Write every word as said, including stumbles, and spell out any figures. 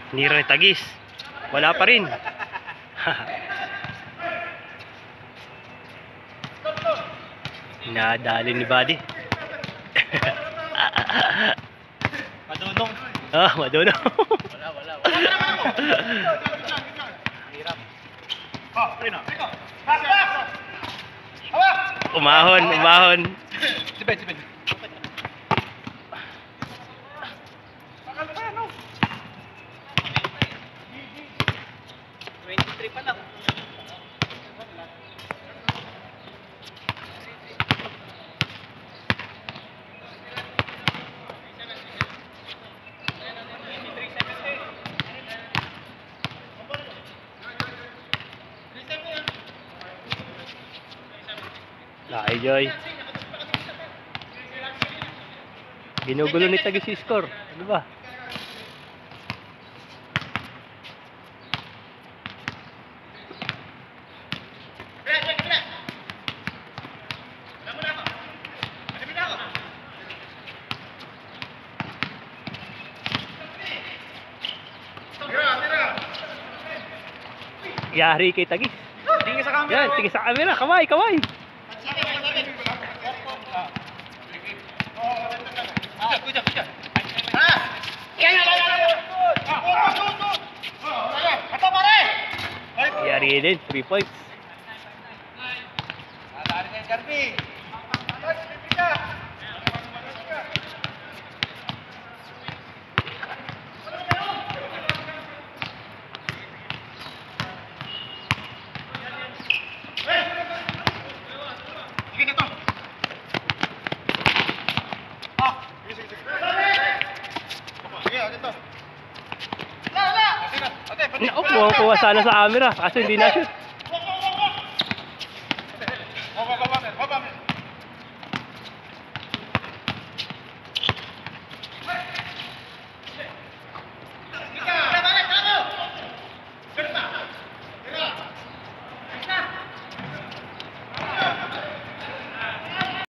Nira ni Tagis. Wala pa rin. Nadali ni Buddy. Madunong. Ah, madunong. Wala, wala, wala. Hirap. Oh, pre na. Umahon, umahon. Si Ben, si Ben. twenty-three pa lang. Ay, Joy. Ginugulo ni Tagis si score. Ano ba? Yari kay Tagis. Tingin sa camera. Yan, tingin sa camera. Kamay, kamay. Kuya, kuya. Yari din, three points. Naku, kuha sana sa camera. Kaso hindi na shoot.